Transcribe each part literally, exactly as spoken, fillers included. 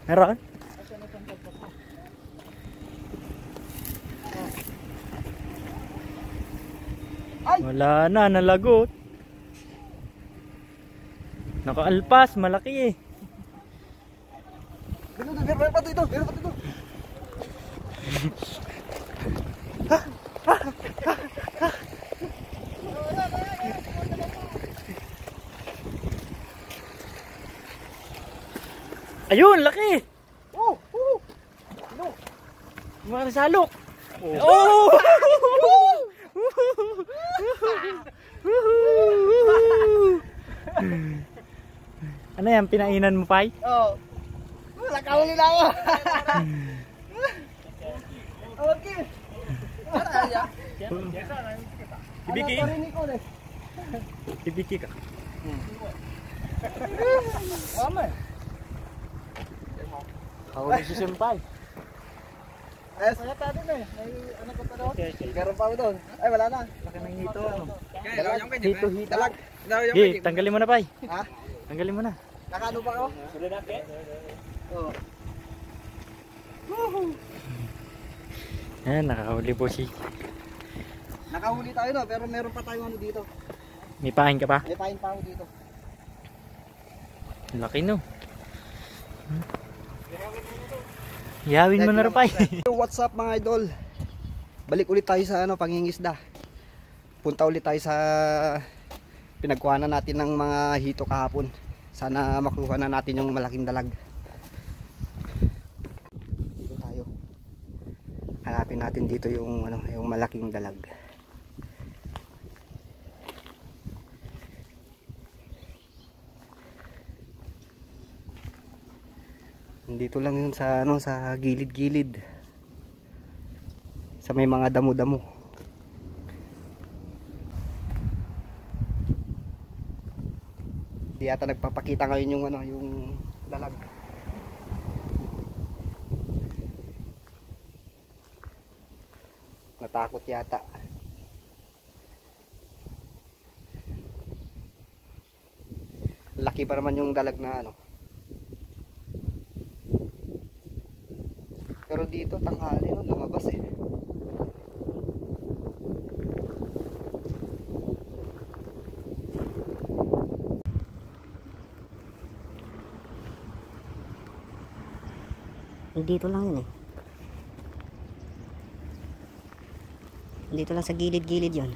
Meron? Ay! Wala na, nalagot. Nakaalpas, malaki eh. Meron, meron pa dito, meron pa dito. Ayun, laki. Oh, oh. No. Mga salok. Oh! Ano yan, pinainan mo, Pai? Oh. Nakahuli na ako. Okay. Araya. Ibiki. Parinig ko ulit. Ibiki ka. Tama. Kahuli si Senpai. Eh, saya tadi nih. May ano pa pa doon? Meron pa ako doon. Ay, wala na. Laki ng hito. Dalag. Hito, hito. Dalag. Hey, tanggalin mo na, Pai. Ha? Tanggalin mo na. Nakano pa ako? Sudah na, ke? Oo. Ayan, nakahuli po si. Nakahuli tayo no, pero meron pa tayong ano dito. May pain ka pa? May pain pa ako dito. Laki no. Yawin mo na rin, Pai. What's up mga idol? Balik ulit tayo sa ano, pangingisda. Punta ulit tayo sa pinagkuhanan natin ng mga hito kahapon. Sana makuha na natin yung malaking dalag. Dito tayo. Hanapin natin dito yung ano, yung malaking dalag. Dito lang yun sa ano, sa gilid-gilid. Sa may mga damo-damo. Di yata nagpapakita ngayon yung ano, yung dalag. Natakot yata. Laki pa naman yung dalag na ano. Pero dito tanghali no, lumabas eh. Dito lang yun eh. Dito lang sa gilid-gilid yun.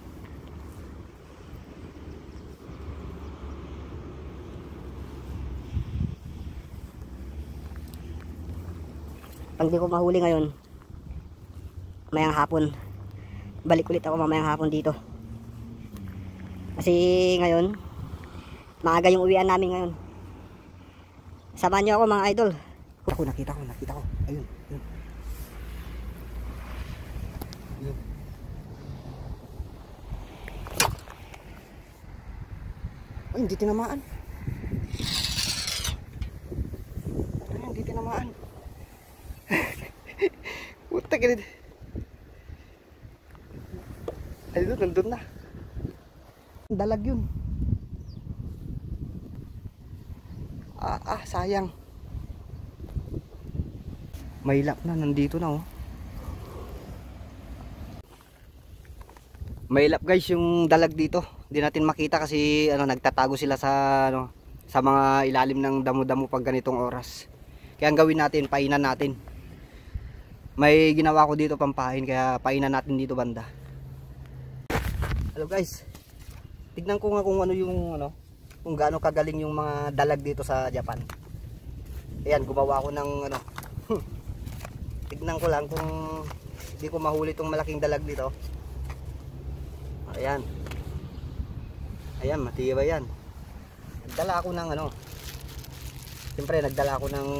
Pag di ko mahuli ngayon, mamayang hapon, balik ulit ako mamayang hapon dito. Kasi ngayon, maaga yung uwian namin ngayon. Samahan niyo ako mga idol. Ako nakita ko, nakita ko. Ayun, ayun. Ayun. Ay, hindi tinamaan. Ay, hindi tinamaan. Puta ka rin. Ayun, nandun na. Dalag yun. Ah, ah, sayang. Mailap na, nandito na oh. Mailap guys yung dalag dito. Hindi natin makita kasi ano, nagtatago sila sa ano, sa mga ilalim ng damo-damo pag ganitong oras. Kaya ang gawin natin, painan natin. May ginawa ko dito pampahin, kaya painan natin dito banda. Hello guys. Tignan ko nga kung ano yung ano, kung gaano kagaling yung mga dalag dito sa Japan. Ayan, gumawa ko ng ano. Tignan ko lang kung hindi ko mahuli itong malaking dalag dito. Ayan. Ayan, matibay yan. Nagdala ako ng ano. Siyempre, nagdala ako ng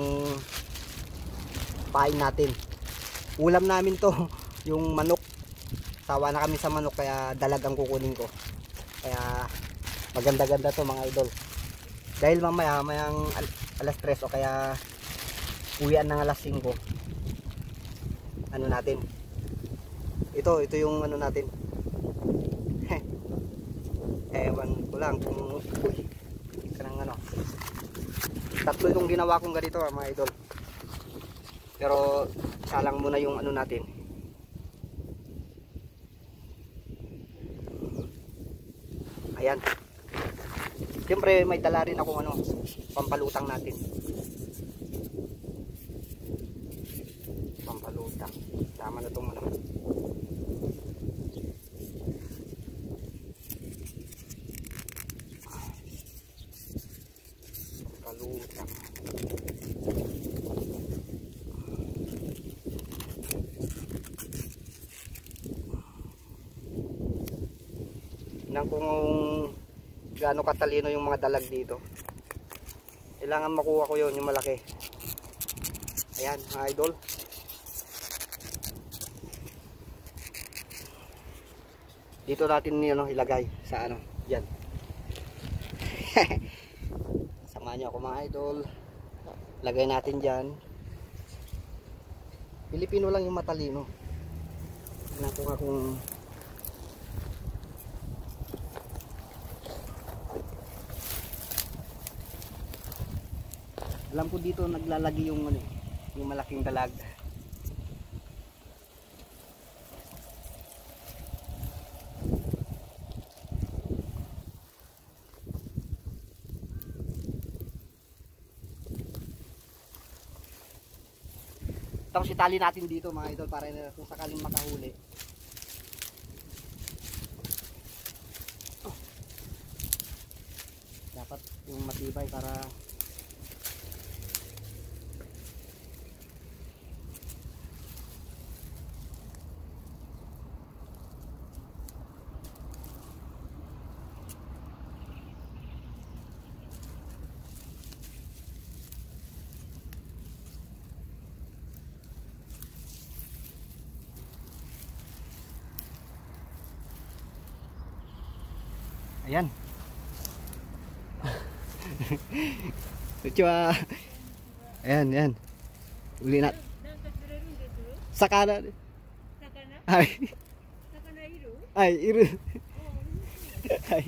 pain natin. Ulam namin to, yung manok. Sawa na kami sa manok, kaya dalag ang kukunin ko. Kaya maganda-ganda to mga idol. Dahil mamaya, mayang alas tres o kaya uwian ng alas singko. Ano natin, ito ito yung ano natin. Ewan ko lang kung uy, kanang ano, Tatlo itong ginawa kong ganito ha, mga idol. Pero isa lang muna yung ano natin. Ayan. Siyempre may dala rin akong ano, pampalutang natin. Pampalutang. Tama na itong ano. Pampalutang. Nang kung gaano katalino yung mga dalag dito. Kailangan makuha ko yon, yung malaki. Ayan mga idol. Dito natin ano, ilagay sa ano, yan. Samahan nyo ako mga idol. Lagay natin dyan. Pilipino lang yung matalino. Tignan ko nga kung alam ko dito naglalagi yung ano, yung malaking dalag. Tapos itali natin dito mga idol para kung sakaling makahuli. Oh. Dapat yung matibay para ayan. Lucu ah. Ayan, ayan. Uli na. Sakana. Ay. Ay, iru. Ay.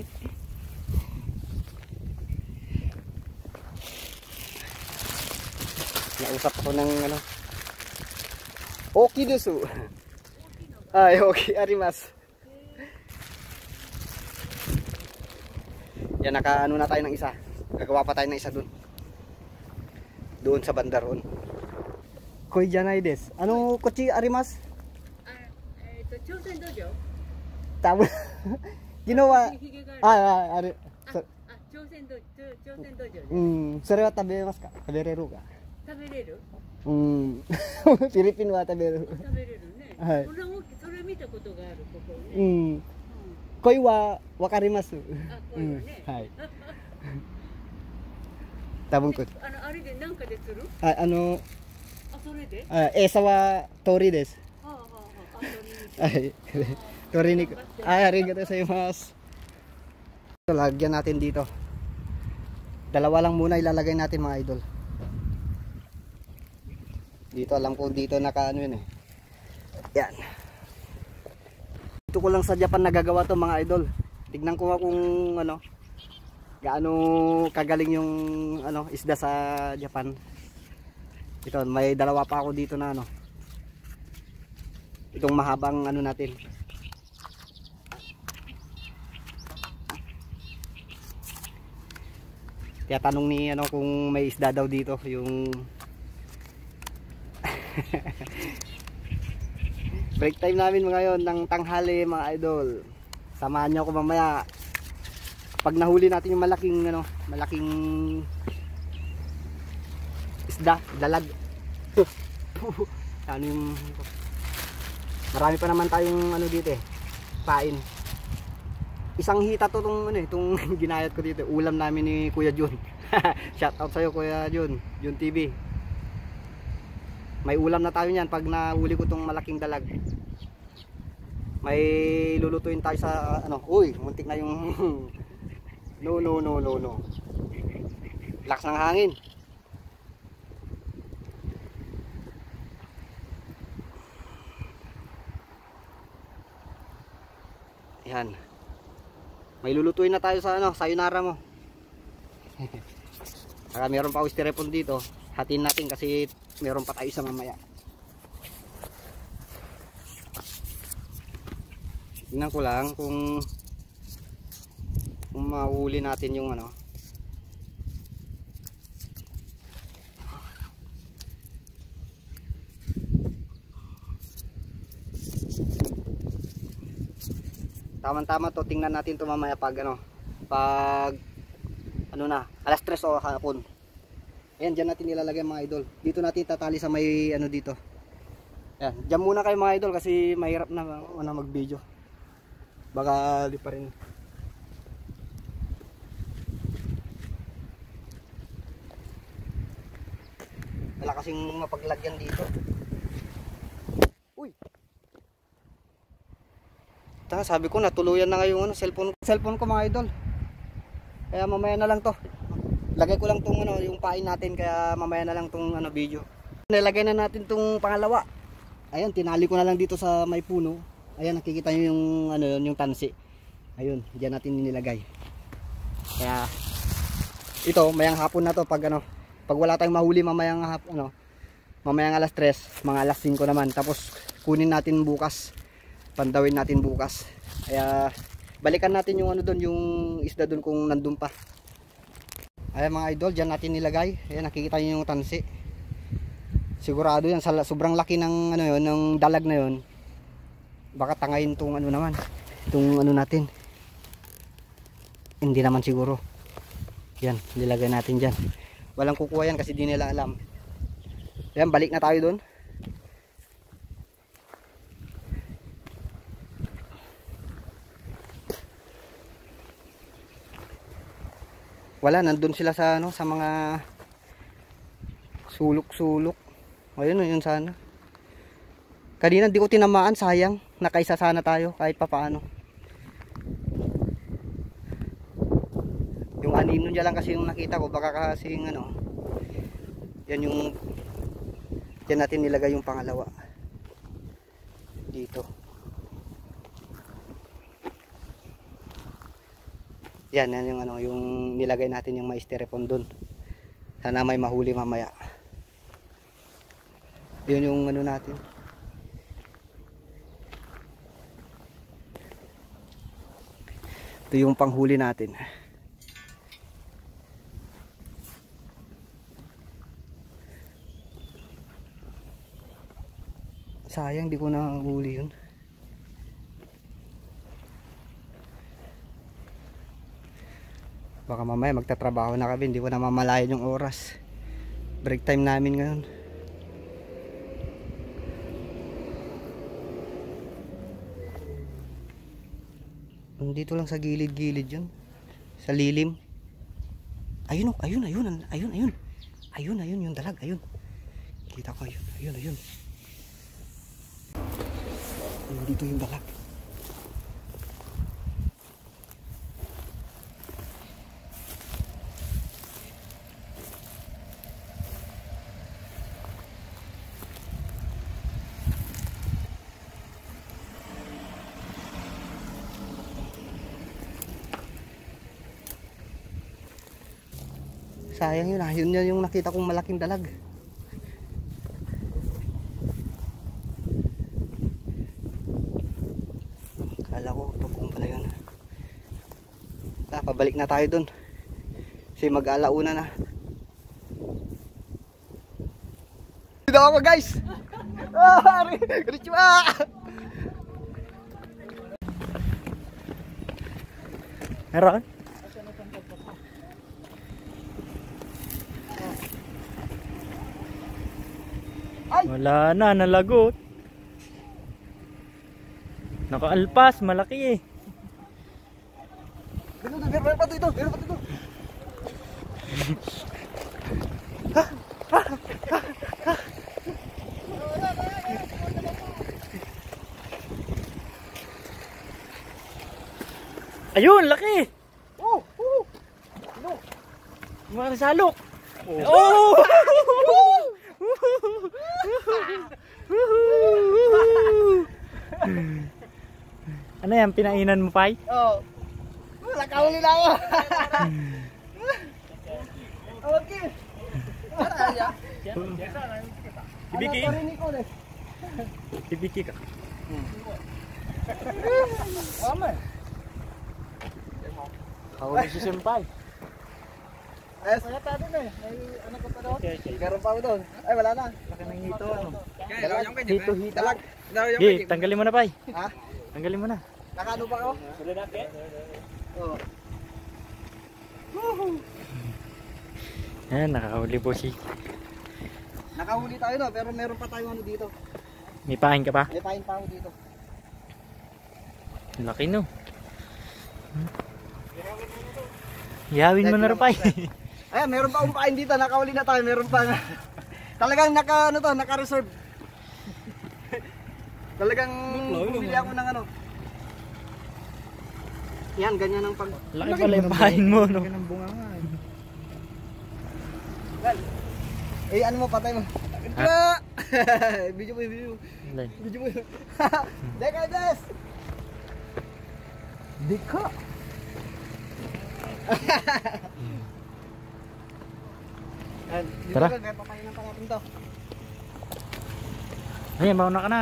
Nausap ako ng ano. Oki desu. Ay, oki arimasu. Yan, naka ano na tayo ng isa. Gagawa pa tayo ng isa dun. Doon sa banda roon. Koi janai desu. Ano kochi arimasu? Ah, eh, to Chosen Dojo. Tama. Ginawa. Ah, ah, ari. Ah, ah, Chosen Dojo, Chosen Dojo. うん、それは食べますか？食べれるか？ 食べれる？ うん。フィリピンは食べる。 食べれるね。 はいそれもそれ見たことがあるここうね。 ん。恋はわかります。 あ、こういうのね。 うんはい多分こあのあれでなんかでする？ ああのあ、それで？ あ餌は鳥です。 はあはあはあ。あ、それはい。鶏肉。Ay, arigatou gozaimasu. So, lagyan natin dito. Dalawa lang muna ilalagay natin mga idol. Dito alam ko dito naka ano yun eh. Yan. Dito ko lang sa Japan nagagawa to mga idol. Tignan ko nga kung ano gaano kagaling yung ano isda sa Japan. Ito, may dalawa pa ako dito na ano. Itong mahabang ano natin. Kaya tanong ni ano kung may isda daw dito yung break time namin ngayon ng tanghali mga idol. Samahan niyo ako mamaya. Pag nahuli natin yung malaking ano, malaking isda, dalag. Ano yung marami pa naman tayong ano dito eh. Pain. Isang hita to tong ano eh, tong ginayat ko dito. Ulam namin ni Kuya Jun. Shout out sa iyo Kuya Jun, Jun T V. May ulam na tayo niyan pag nahuli ko tong malaking dalag. May lulutuin tayo sa ano. Uy, muntik na yung no no no no no. Lakas ng hangin. Yan. May lulutuin na tayo sa ano, sayonara mo. Saka meron pa ako styrofoam dito. Hatiin natin kasi meron pa tayo sa mamaya. Tingnan ko lang kung kung mahuli natin yung ano. Tama-tama to, tingnan natin to mamaya pag ano, pag ano na, alas tres o hapon. Ayan, dyan natin ilalagay mga idol. Dito natin tatali sa may ano dito. Ayan, dyan muna kayo mga idol kasi mahirap na ano, mag-video. Baka di pa rin. Wala kasing mapaglagyan dito. Uy! Taka, sabi ko natuluyan na ngayon ano, cellphone, cellphone ko mga idol. Kaya mamaya na lang to. Lagay ko lang tong ano, yung pain natin, kaya mamaya na lang tong ano, video. Nilagay na natin tong pangalawa. Ayun, tinali ko na lang dito sa may puno. Ayan, nakikita niyo yung ano, yung tansi. Ayun, diyan natin nilagay. Kaya ito, mayang hapon na to pag ano, pag wala tayong mahuli mamayang hapon, ano, mamayang alas tres, mga alas singko naman. Tapos kunin natin bukas. Pandawin natin bukas. Kaya balikan natin yung ano doon, yung isda doon kung nandun pa. Ayan mga idol, dyan natin nilagay. Ayan, nakikita niyo yung tansi. Sigurado yan, sobrang laki ng ano yun, ng dalag na yun. Baka tangayin tong ano naman, itong ano natin. Hindi naman siguro. Yan, nilagay natin dyan. Walang kukuha yan kasi di nila alam. Ayan, balik na tayo doon. Wala, nandun sila sa ano, sa mga sulok-sulok. Ayun, yun sana. Kanina di ko tinamaan, sayang. Nakaisa sana tayo kahit papaano. Yung anino niya lang kasi yung nakita ko, baka kasing ano. Yan yung yan natin nilagay yung pangalawa. Dito. Yan, yan yung ano, yung nilagay natin yung may styrofoam doon. Sana may mahuli mamaya. Yun yung ano natin. Ito yung panghuli natin. Sayang di ko nahuli yun. Baka mamaya magtatrabaho na kami, hindi ko na mamalayan yung oras. Break time namin ngayon. Dito lang sa gilid-gilid yun. Sa lilim. Ayun, ayun, ayun, ayun, ayun. Ayun, ayun, yung dalag, ayun. Kita ko, ayun, ayun, ayun. Ayun, dito yung dalag. Sayang yun ah, yun yun yung nakita kong malaking dalag. Kala ko tugong pala yun. Ah, pabalik na tayo dun. Kasi mag-alauna na. Dito ako guys! Ah, Rich ba? Meron? Wala na, nalagot. Nakaalpas, malaki eh. Dito, meron pa dito, meron pa dito. Ayun, laki. Oh, oh. Ano? Mga salok. Oh! Ano yan, pinainan mo, Pai? Oh. Wala kahuli na ako. Okay. Ibiki. Ibiki ka. Kahuli si Senpai. Ayos na tayo na eh. May ano ka pa doon? Meron pa ako doon. Ay wala na. Laki ng hito ano. Hito hito lang. Gi, tanggalin mo na Pai. Ha? Tanggalin mo na. Nakaano ba ako? Oo. Ayan, nakakahuli po si. Nakahuli tayo no, pero meron pa tayong ano dito. May pain ka pa? May pain pa ako dito. Laki no. Yawin mo na rin Pai. Ayan, meron pa akong pain dito. Nakahuli na tayo. Meron pa na. Talagang naka ano to, naka-reserve. Talagang bumili ako ng ano. Yan, ganyan ang pag... Laki pala yung pain mo no. Ganyan ang bunga nga. Well, eh ano mo, patay mo. Ha? Video mo, video mo. Video mo. Deka, Des! Deka! Tara. May papainan pa natin to. Ayan, mauna ka na.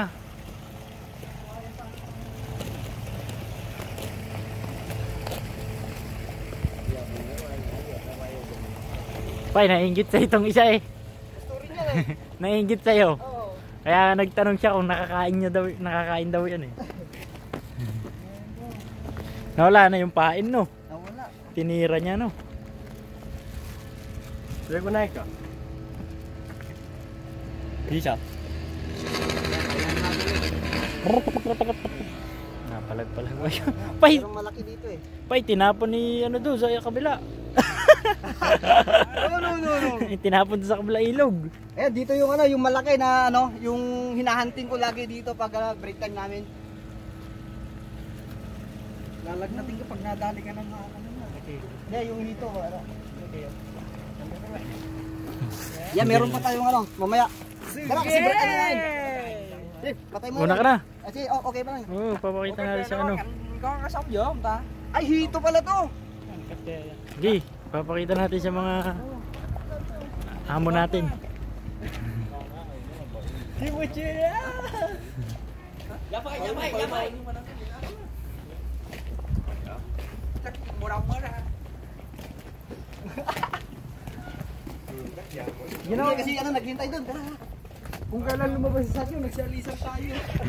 Pai, nainggit sa itong isa eh. Story niya eh. Nainggit sa'yo. Oo. Kaya nagtanong siya kung nakakain niya daw, nakakain daw yan eh. Nawala na yung pain no. Nawala. Tinira niya no. Sige ko na ikaw. Bisa. Napalag-palag ba yun? Pai, Merong malaki dito eh. pai, tinapon ni ano doon sa kabila. No, no, no, no. Tinapon doon sa kabila ilog. Eh, dito yung ano, yung malaki na ano, yung hinahunting ko lagi dito pag uh, break time namin. Lalagnatin ko pag nadali ka ng mga ano na. Hindi, yung hito. Ano. Yan, meron pa tayong ano, mamaya. Tara, kasi break time namin. Sige, patay mo. Muna ka na. Ah, sige, oh, okay pa lang. Oo, oh, papakita natin sa ano. Ay, hito pala to. Gi, papakita natin sa mga amo natin. Yun know, kasi ano, naghintay doon. Tara. Kung kailan lumabas sa akin, nagsalisan tayo.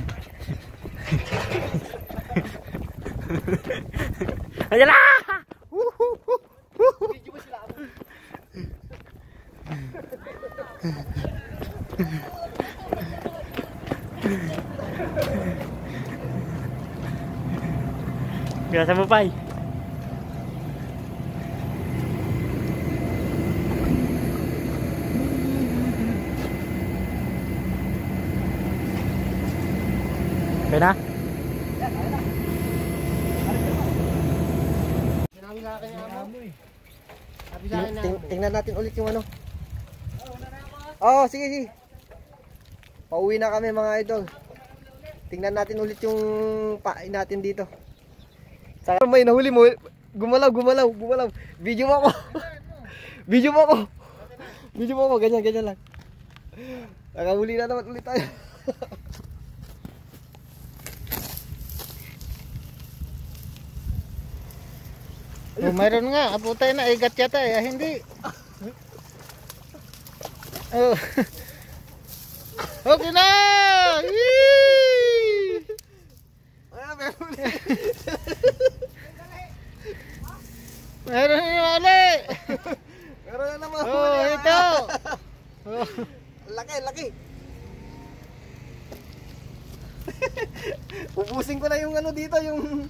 Ayan na! Video mo sila ako. Gasa mo Pai. Okay na? Ting tingnan natin ulit yung ano. Oo, oh, sige, sige. Pauwi na kami mga idol. Tingnan natin ulit yung pain natin dito. Sa may nahuli mo, gumalaw, gumalaw, gumalaw. Video mo ako. Video mo ako. Video mo ako, ganyan, ganyan lang. Nakahuli na naman ulit tayo. Oh, mayroon nga, aputay na, igat yata eh, ah, hindi. Oh. Okay na! Yee! Ah, meron Meron yung ali! meron na naman. Oh, ito! Oh. Laki, laki. Ubusin ko na yung ano dito, yung...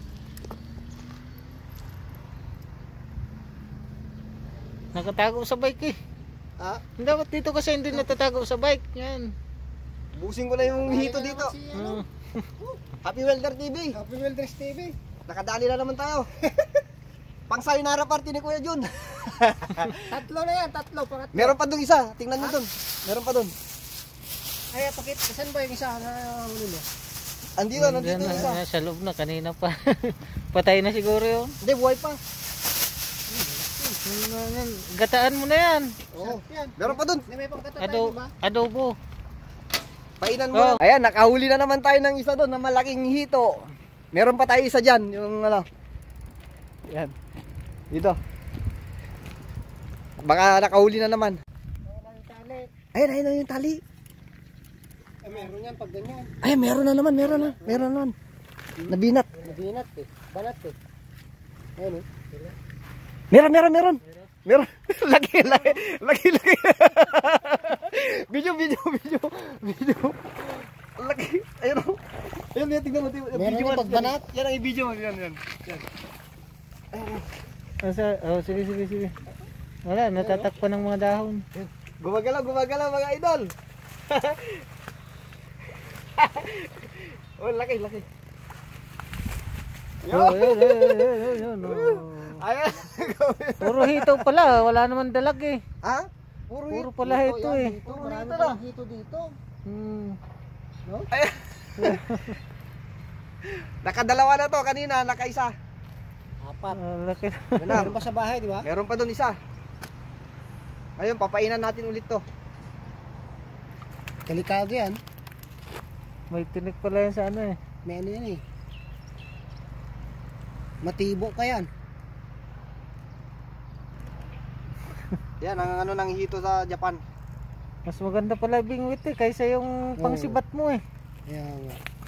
Nakatago sa bike eh. Ha? Dapat dito kasi hindi natatago sa bike. Yan. Ubusin ko na yung hito dito. Oh. Happy Welder T V. Happy Welders T V. Nakadali na naman tayo. Pang sayonara party ni Kuya Jun. Tatlo na yan, tatlo. Pangat Meron pa doon isa. Tingnan niyo doon. Meron pa doon. Ay, pakit. Saan ba yung isa na huli mo? Andito, nandito yung isa. Sa loob na, kanina pa. Patay na siguro yun. Hindi, buhay pa. Yan, yan. Gataan mo na yan. Oo. Meron pa dun. Ado, adobo. Painan mo. Oh. na. Ayan, nakahuli na naman tayo ng isa doon na malaking hito. Meron pa tayo isa dyan. Yung ano. Ayan. Dito. Baka nakahuli na naman. Ayan, ayun na yung tali. Ay, meron yan pag ganyan. Ay, meron na naman, meron na. Meron na naman. Nabinat. Nabinat eh. Balat eh. Ayun eh. Meron, meron, meron. Meron. Laki, laki. Laki, laki. Video, video, video. Video. Laki. Ayun o. Ayun, yan, tingnan mo. Meron Video yung mo. pagbanat. Yan ang i-video mo. Yan, yan. Yan. Asa, oh, sige, sige, sige. Wala, natatakpan ng mga dahon. Gumagalaw, gumagalaw mga idol. Oh, laki, laki. Oh, yun, yun, yun, yun, yun, oh. Ayan. Puro hito pala, wala naman dalag eh. Ha? Puro, Puro pala hito eh. Puro hito na. hito dito. Hmm. Ayan. Nakadalawa na to kanina, nakaisa. Apat. Uh, laki. Meron pa sa bahay, di ba? Meron pa doon isa. Ayun, papainan natin ulit to. Kalikado yan. May tinik pala yan sa ano eh. May ano yan eh. Matibo ka yan. Yan, ang ano nang hito sa Japan. Mas maganda pala bingwit eh, kaysa yung pangsibat mo eh. Yan.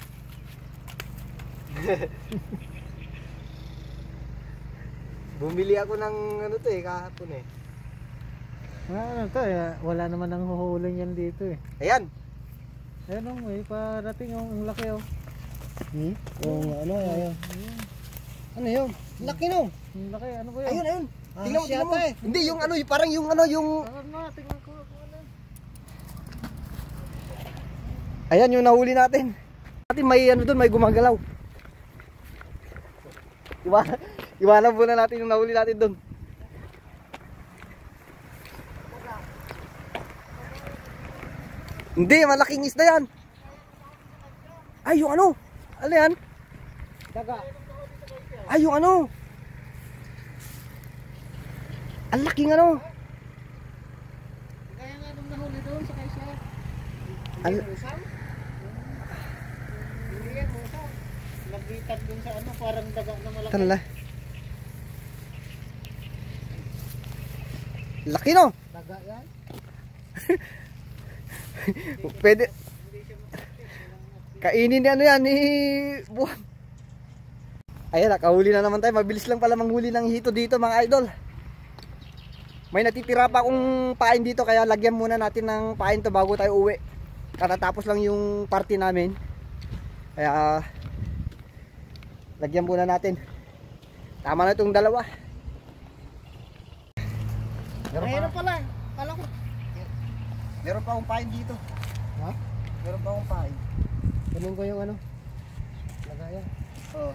Bumili ako ng ano to eh, kahapon eh. Ano to eh, wala naman ang huhuling yan dito eh. Ayan. Ayan o, may parating oh, ang laki oh. Hmm? Oo, ano, ayan. Ano yun? Laki no? Ang laki, ano ba yun? Ayun, ayun. Ah, Tingnan mo, tingnan mo. eh. Hindi, yung ano, yung parang yung ano, yung... Ano na, tingnan ko kung ano. Ayan, yung nahuli natin. Natin may ano doon, may gumagalaw. Iwanan, iwanan muna natin yung nahuli natin doon. Hindi, malaking isda yan. Ay, yung ano? Ano yan? Daga. Ay, yung ano? Ang laking ano? Kaya nga nung nahuli doon sa kaysa. Al Hindi yan, musa. Nagbitag dun sa ano, parang daga na malaki. Tanala. Laki no? Daga yan? Pwede. Kainin ni ano yan ni buwan. Ayan, nakahuli na naman tayo. Mabilis lang pala manghuli ng hito dito mga idol. May natitira pa akong pain dito, kaya lagyan muna natin ng pain to bago tayo uwi. Katatapos lang yung party namin. Kaya lagyan muna natin. Tama na itong dalawa. Meron pala. Kala ko. Meron pa akong pain dito. Ha? Meron pa akong pain. Ganun ko yung ano. Lagayan. Oo.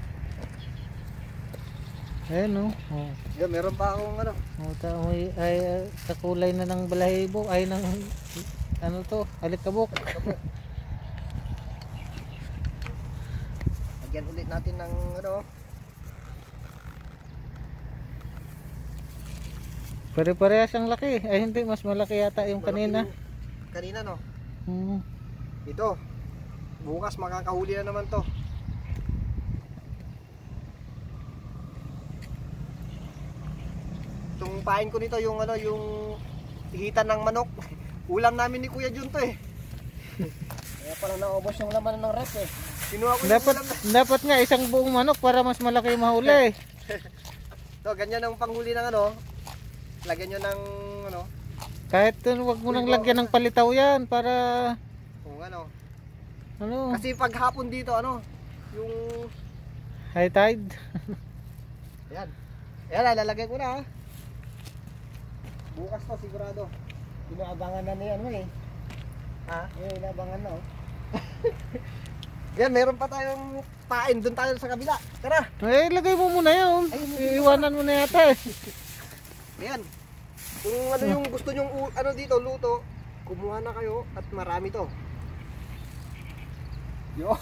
Ayan no. Oh. Yan, meron pa akong ano. Oh, ta may ay uh, kakulay na ng balahibo ay ng ano to, alikabok. Lagyan ulit natin ng ano. Pare-parehas ang laki. Ay hindi, mas malaki yata yung kanina. Yung kanina no. Hmm. Ito. Bukas makakahuli na naman to. Itong pain ko nito yung ano, yung hitan ng manok. Ulam namin ni Kuya Jun to eh. Kaya pala naubos yung laman ng rep eh. Kinuha ko yung Dapat ulam na. dapat nga isang buong manok para mas malaki mahuli. To, ganyan ang panghuli ng ano. Lagyan nyo ng ano. Kahit uh, wag mo nang lagyan ng palitaw yan para Kung ano. ano, Kasi pag hapon dito ano, yung high tide. ayan. Ayan, lalagay ko na ha. Bukas to sigurado. Inaabangan na niyan mo eh. Ha? Eh, inaabangan na oh. Yan, meron pa tayong pain. Doon tayo sa kabila. Tara. Eh, lagay mo muna yun. Iiwanan mo na yata eh. Ayan. Kung ano yung gusto nyong u- ano dito, luto, kumuha na kayo at marami to. Yo.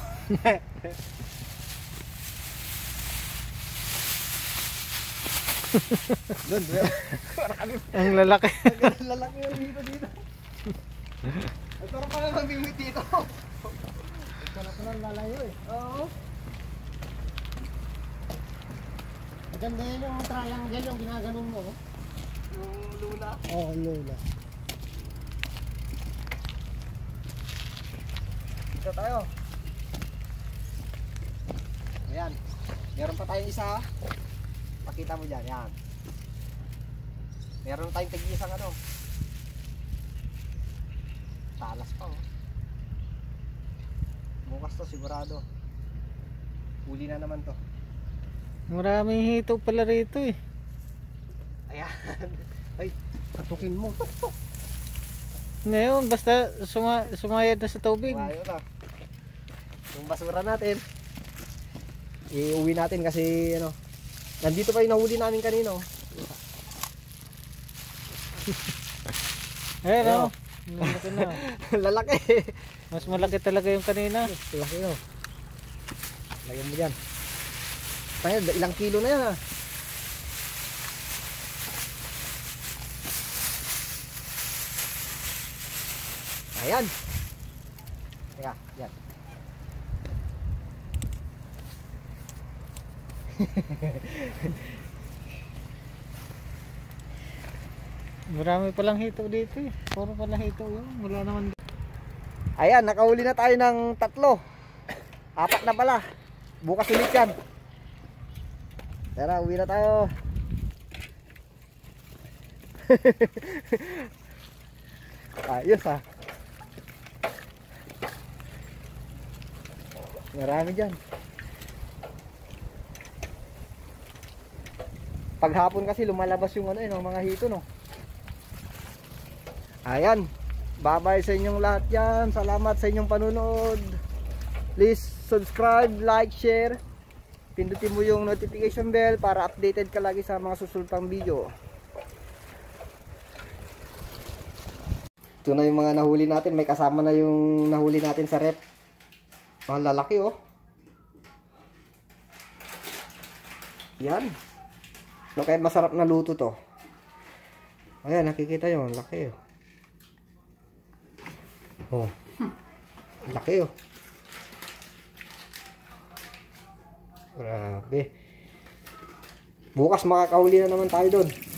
Doon, Ang lalaki. lalaki yung dito dito. Ito rin pala mamimit dito. Ito na pala lalayo eh. Oo. Maganda yun yung triangle yung ginaganon mo. Oh. Yung lula. Oo, oh, lula. Dito tayo. Ayan. Meron pa tayong isa. Pakita mo dyan. Yan. Meron tayong tig-isang ano. Talas pa oh. Bukas to sigurado. Huli na naman to. Maraming hito pala rito eh. Ayan. Ay, Katukin mo. Ngayon, basta suma sumayad na sa tubig. Ayaw na. Yung basura natin. Iuwi natin kasi ano. Nandito pa yung nahuli namin kanino. Eh, no? Malaki na. Lalaki. Mas malaki talaga yung kanina. Laki no. Lagyan mo dyan. Tayo, ilang kilo na yan ha. Ayan. Teka, yan. Marami palang hito dito eh. Puro pala hito yun. Wala naman. Ayan, nakahuli na tayo ng tatlo. Apat na pala. Bukas ulit yan. Tara, uwi na tayo. Ayos ha. Marami dyan. Paghapon kasi lumalabas yung ano, yung mga hito no. Ayan. Bye-bye sa inyong lahat yan. Salamat sa inyong panunood. Please subscribe, like, share. Pindutin mo yung notification bell para updated ka lagi sa mga susunod pang video. Ito na yung mga nahuli natin. May kasama na yung nahuli natin sa rep. Mga lalaki oh. Yan. So, kaya masarap na luto to. Ayan, nakikita yun. Laki oh. Oh. Laki oh. Grabe. Bukas makakahuli na naman tayo doon.